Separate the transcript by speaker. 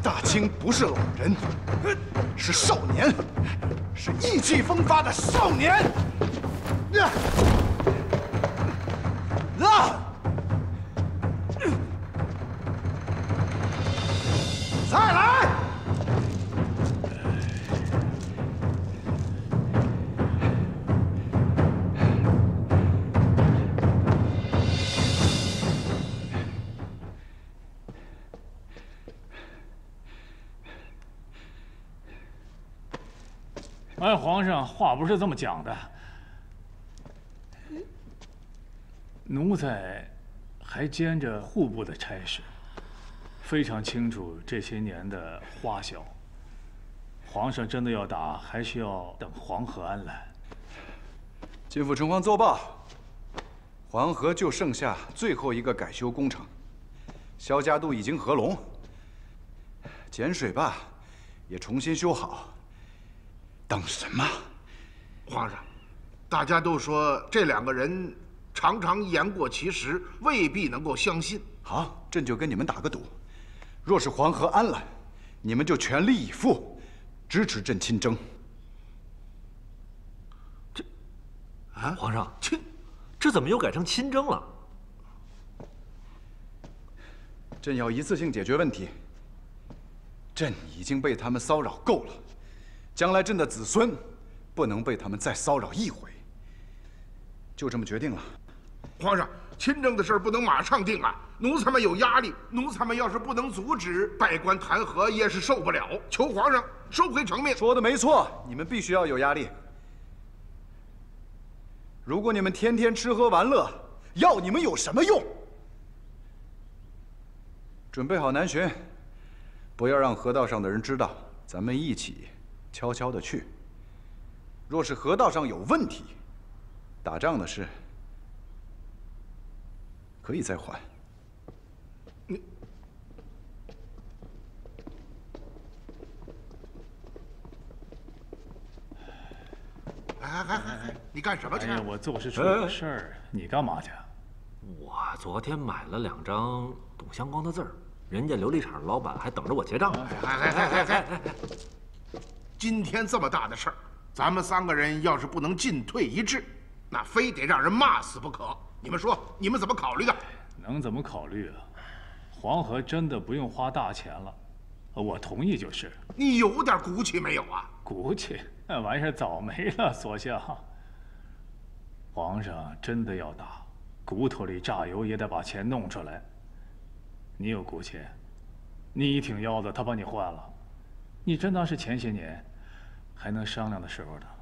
Speaker 1: 大清不是老人，是少年，是意气风发的少年。再来！
Speaker 2: 哎，皇上，话不是这么讲的。奴才还兼着户部的差事，非常清楚这些年的花销。皇上真的要打，还需要等黄河安澜。
Speaker 1: 金府城隍奏报，黄河就剩下最后一个改修工程，萧家渡已经合龙，碱水坝也重新修好。等什么？
Speaker 3: 皇上，大家都说这两个人常常言过其实，未必能够相信。
Speaker 1: 好，朕就跟你们打个赌，若是黄河安了，你们就全力以赴，支持朕亲征。
Speaker 4: 皇上，这怎么又改成亲征了？
Speaker 1: 朕要一次性解决问题。朕已经被他们骚扰够了，将来朕的子孙不能被他们再骚扰一回。就这么决定了。
Speaker 3: 皇上，亲政的事不能马上定啊，奴才们有压力。奴才们要是不能阻止，拜官弹劾也是受不了。求皇上收回成命。
Speaker 1: 说的没错，你们必须要有压力。如果你们天天吃喝玩乐，要你们有什么用？准备好南巡，不要让河道上的人知道，咱们一起悄悄地去。若是河道上有问题，打仗的事可以再缓。
Speaker 3: 你。哎，你干什么去？
Speaker 2: 哎呀，我做事出了事儿，你干嘛去？
Speaker 4: 我昨天买了2张董相光的字儿，人家琉璃厂老板还等着我结账呢。
Speaker 3: 今天这么大的事儿，咱们3个人要是不能进退一致，那非得让人骂死不可。你们说，你们怎么考虑的？
Speaker 2: 能怎么考虑啊？黄河真的不用花大钱了，我同意就是。
Speaker 3: 你有点骨气没有啊？
Speaker 2: 骨气那玩意儿早没了，所相。皇上真的要打，骨头里榨油也得把钱弄出来。你有骨气，你一挺腰子，他把你换了，你真当是前些年还能商量的时候呢？